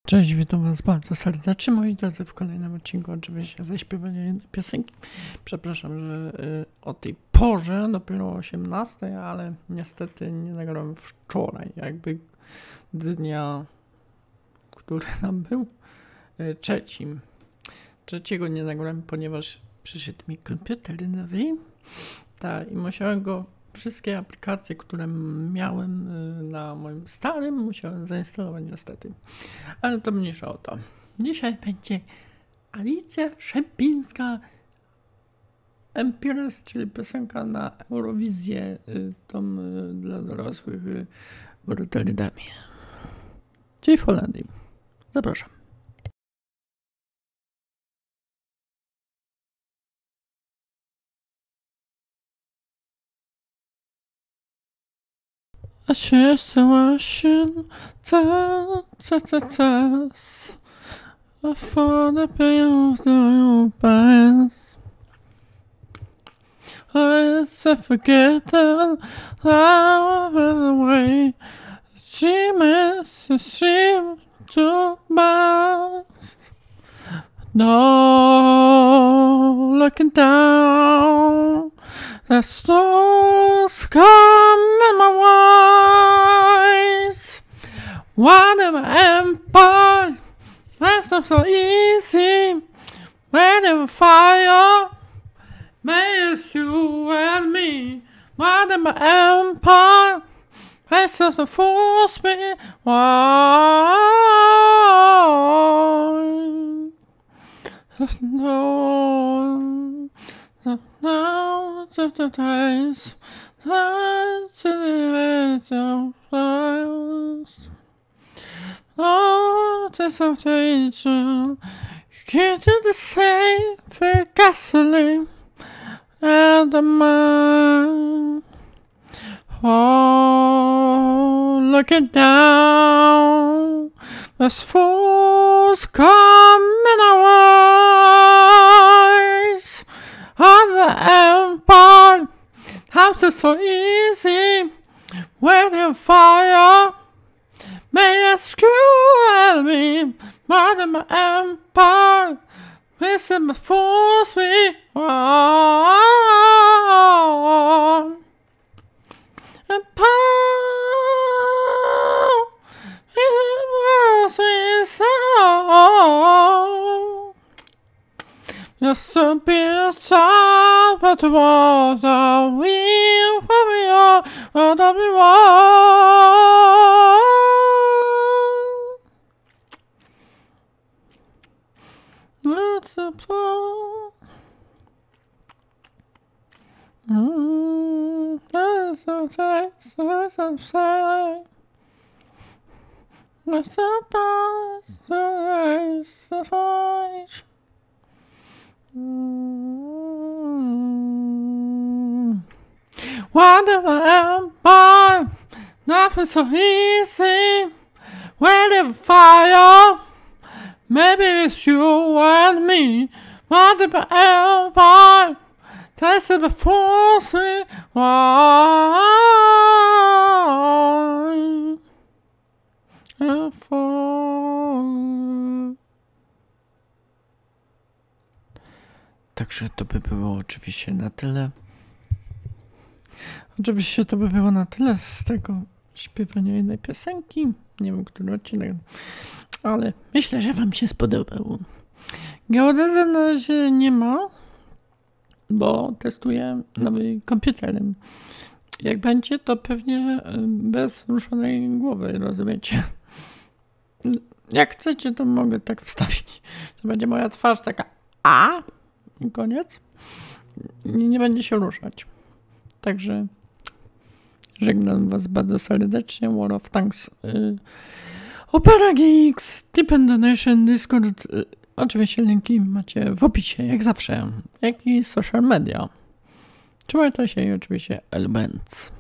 Cześć, witam was bardzo serdecznie, moi drodzy, w kolejnym odcinku oczywiście ze śpiewania jednej piosenki. Przepraszam, że o tej porze, dopiero o 18, ale niestety nie nagrałem wczoraj, jakby dnia, który nam był, trzecim. Trzeciego nie nagrałem, ponieważ przyszedł mi komputer nowy, i musiałem go, wszystkie aplikacje, które miałem na moim starym, musiałem zainstalować niestety. Ale to mniejsza o to. Dzisiaj będzie Alicja Szemplińska Empires, czyli piosenka na Eurowizję, tą dla dorosłych w Rotterdamie, czyli w Holandii. Zapraszam. A się for the pain of your past. I forget that I was away. She to bounce. No, looking down. The stars come in my eyes. What am I empire? That's not so easy. When the fire makes you and me. What am I empire? That's not so force me. Why? No, the days, no, there's no danger. Get to the safe for gasoline and the man. Oh, looking down, there's fools coming our eyes. On the empire, house is so easy. When the fire may ask you and me, what am I empire? Missing my force we are. Empire, force we so. Just a bit of but what are we for we are, what are we want? That's a song. That's a say, that's a say. That's a that's a fight. Wonderful empire, nothing so easy. When the fire, maybe it's you and me. Wonderful empire, that's the force we want. Także to by było oczywiście na tyle. Oczywiście to by było na tyle z tego śpiewania jednej piosenki. Nie wiem, który odcinek, ale myślę, że wam się spodobał. Geodezy na razie nie ma, bo testuję nowym komputerem. Jak będzie, to pewnie bez ruszonej głowy, rozumiecie? Jak chcecie, to mogę tak wstawić. To będzie moja twarz taka i koniec. I nie będzie się ruszać. Także żegnam was bardzo serdecznie. War of Tanks, Opera GX, Tipen Donation, Discord. Oczywiście linki macie w opisie, jak zawsze. Jak i social media. Trzymajcie się i oczywiście Elements.